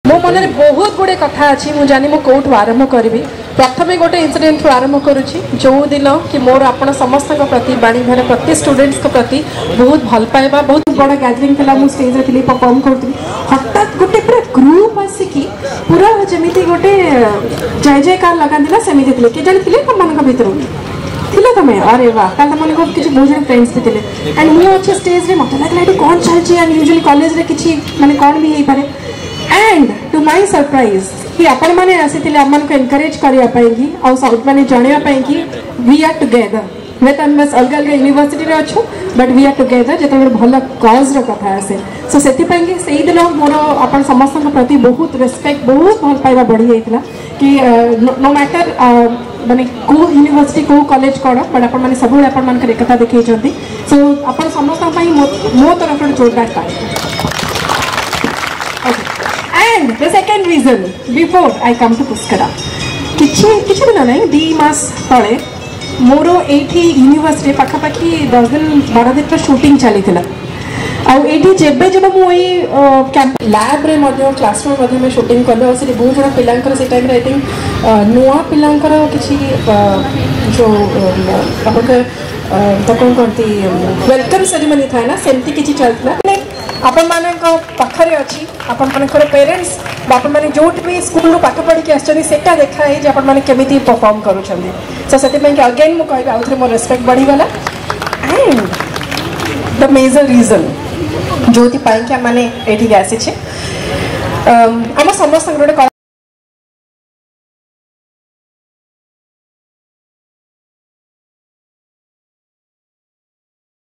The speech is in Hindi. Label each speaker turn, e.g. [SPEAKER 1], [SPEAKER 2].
[SPEAKER 1] मो मन में बहुत गुड़े कथा अच्छी मुझे जानी कौटू आरंभ करी प्रथम गोटे इनसीडेंट आरंभ करुच्ची जो दिन कि मोर आपण समस्त प्रति बाणीघर प्रति स्टूडेंट्स प्रति बहुत भल पाइबा बहुत बड़ा गैदरिंग था मुझे स्टेज रे थी परफॉर्म करी हठात गोटे पूरा ग्रुप आसिकी पूरा जमी गोटे जय जयकार लगाती ना सेमती थे किए जानी थे तुम मान भर थिले तुम अरे वाह कल तुम को किसी बहुत जन फ्रेंड्स भी थे एंड मुझे अच्छे स्टेज रे मत लगे ये कौन चलती एंड यूजुअली कॉलेज रे किसी माने कौन भी हो पारे एंड टू माय सरप्राइज कि आपण माने आसीथिले हमन को एनकरेज करिया पाएंगी और साउथ माने जानिया पाएंगी वी आर टुगेदर वे तो बस अलग अलग यूनिवर्सिटी रे अच्छो बट वी आर टुगेदर जत भल कज कथा आसे सो से दिन मोर आपण समस्त प्रति बहुत रेस्पेक्ट बहुत भल पाइबा बढ़ी जाइतिला कि नो मैटर माने को यूनिवर्सिटी को कॉलेज कौन बट आपण माने सब आपण मान एकता देखै छथि सो आपण समस्त मो तरफ जोरदार ताली and the second reason before I come to Pushkara किछि दिन ना 2 मास तले मोर एठी यूनिवर्सिटी पाखापाखि 10 दिन 12 दिन शूटिंग चली आठी जब जब मुझे लैब रे क्लासरूम में शूटिंग कल से बहुत जन पिलांकर से टाइम आई थिंक नुआ पिलांकर किसी जो कौन कहती वेलकम सेरेमनी था ना सेमती किसी चलता आपण मान पाखे अच्छी आपण मानकर पेरेंट्स आपण मैंने जो भी स्कूल पाठ पढ़ी आसटा देखाए आपण मैंने केमी परफॉर्म करुँच सो से अगेन मुझे आउ थे मोर रेस्पेक्ट बढ़ीगला एंड द मेजर रीजन जो मैंने ये आसी आम समस्त गोटे